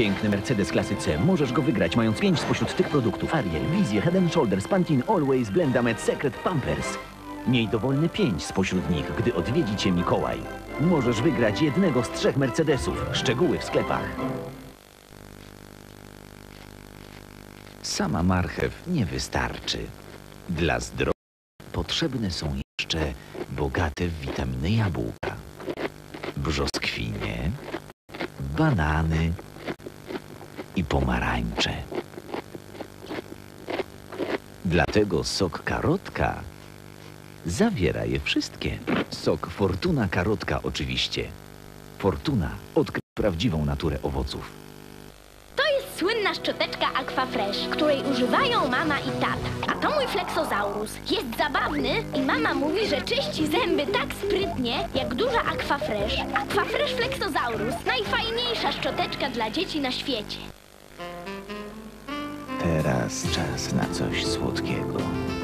Piękny Mercedes klasy C. Możesz go wygrać, mając 5 spośród tych produktów. Ariel, Wizję, Head & Shoulders, Pantene, Always, Blendamed, Secret, Pampers. Miej dowolne 5 spośród nich, gdy odwiedzi Cię Mikołaj. Możesz wygrać jednego z 3 Mercedesów. Szczegóły w sklepach. Sama marchew nie wystarczy. Dla zdrowia potrzebne są jeszcze bogate w witaminy jabłka, brzoskwinie, banany i pomarańcze. Dlatego sok karotka zawiera je wszystkie. Sok Fortuna Karotka oczywiście. Fortuna odkrył prawdziwą naturę owoców. Słynna szczoteczka Aquafresh, której używają mama i tata. A to mój Flexosaurus. Jest zabawny i mama mówi, że czyści zęby tak sprytnie, jak duża Aquafresh. Aquafresh Flexosaurus. Najfajniejsza szczoteczka dla dzieci na świecie. Teraz czas na coś słodkiego.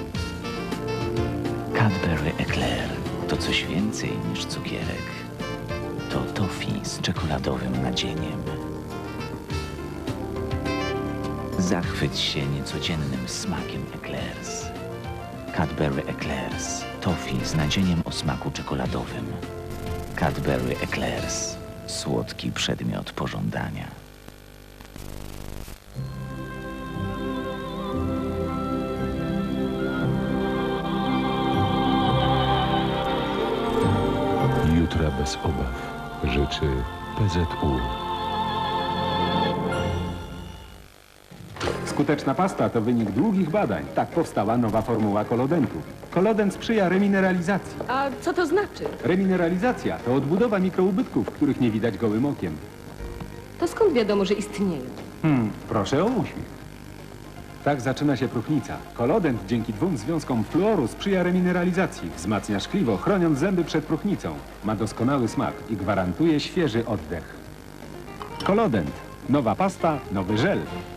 Cadbury Eclair to coś więcej niż cukierek. To toffee z czekoladowym nadzieniem. Zachwyć się niecodziennym smakiem Eclairs. Cadbury Eclairs. Toffee z nadzieniem o smaku czekoladowym. Cadbury Eclairs. Słodki przedmiot pożądania. Jutra bez obaw. Życzy PZU. Skuteczna pasta to wynik długich badań. Tak powstała nowa formuła kolodentu. Kolodent sprzyja remineralizacji. A co to znaczy? Remineralizacja to odbudowa mikroubytków, których nie widać gołym okiem. To skąd wiadomo, że istnieją? Proszę o uśmiech. Tak zaczyna się próchnica. Kolodent dzięki 2 związkom fluoru sprzyja remineralizacji. Wzmacnia szkliwo, chroniąc zęby przed próchnicą. Ma doskonały smak i gwarantuje świeży oddech. Kolodent. Nowa pasta, nowy żel.